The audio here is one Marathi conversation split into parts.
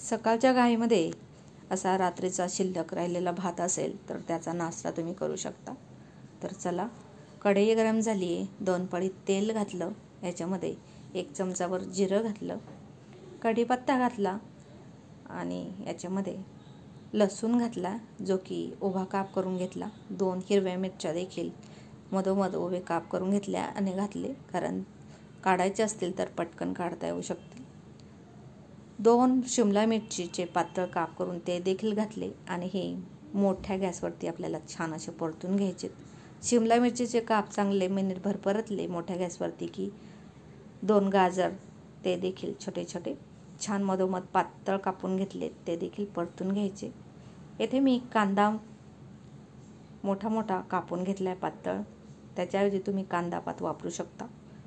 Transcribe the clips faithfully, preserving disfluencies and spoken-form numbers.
सकाळच्या घाईमध्ये असा रात्रीचा शिल्लक राहिलेला भात असेल तर त्याचा नाश्ता तुम्ही करू शकता। तर चला, कढई गरम झाली आहे, दोन पळी तेल घातलं, याच्यामध्ये एक चमचावर जिरं घातलं, कढीपत्ता घातला आणि याच्यामध्ये लसूण घातला जो की उभा काप करून घेतला। दोन हिरव्या मिरच्या देखील मधोमध उभे काप करून घेतल्या आणि घातले, कारण काढायचे असतील तर पटकन काढता येऊ शकते। दोन शिमला मिरचीचे पातळ काप करून ते देखील घातले आणि हे मोठ्या गॅसवरती आपल्याला छान असे परतून घ्यायचे। शिमला मिरचीचे काप चांगले मिनिटभर परतले मोठ्या गॅसवरती की दोन गाजर ते देखील छोटे छोटे छान मधोमध पातळ कापून घेतले, ते देखील परतून घ्यायचे। येथे मी कांदा मोठा मोठा कापून घेतलाय पातळ, त्याच्याऐवजी तुम्ही कांदा पात वापरू शकता।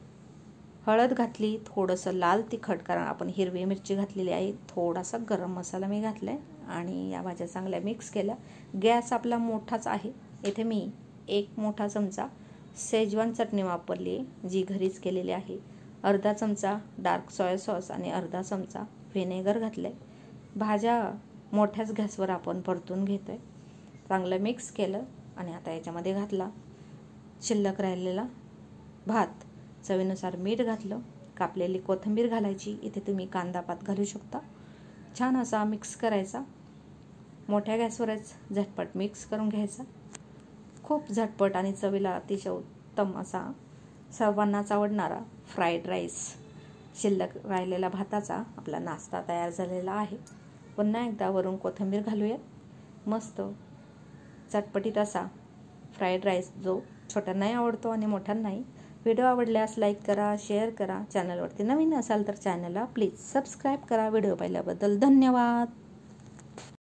हळद घातली, थोडंसं लाल तिखट, कारण आपण हिरवी मिरची घातलेली आहे, थोडासा गरम मसाला मी घातलाय आणि या भाज्या चांगल्या मिक्स केल्या। गॅस आपला मोठाच आहे। येथे मी एक मोठा चमचा शेजवान चटणी वापरली आहे, जी घरीच केलेली आहे। अर्धा चमचा डार्क सोया सॉस आणि अर्धा चमचा व्हिनेगर घातले। भाज्या मोठ्याच गॅसवर आपण परतून घेतोय, चांगलं मिक्स केलं आणि आता याच्यामध्ये घातला शिल्लक राहिलेला भात, चवीनुसार मीठ घातलं, कापलेली कोथिंबीर घालायची, इथे तुम्ही कांदा पात घालू शकता। छान असा मिक्स करायचा, मोठ्या गॅसवरच झटपट मिक्स करून घ्यायचा। खूप झटपट आणि चवीला अतिशय उत्तम असा सर्वांनाच आवडणारा फ्राईड राईस शिल्लक राहिलेला भाताचा आपला नाश्ता तयार झालेला आहे। पुन्हा एकदा वरून कोथिंबीर घालूया। मस्त चटपटीत असा फ्राईड राईस जो छोट्यांनाही आवडतो आणि मोठ्यांनाही। व्हिडिओ आवडल्यास लाईक करा, शेअर करा, चॅनलवरती नवीन असाल तर चॅनलला प्लीज सबस्क्राईब करा। व्हिडिओ पाहिल्याबद्दल धन्यवाद।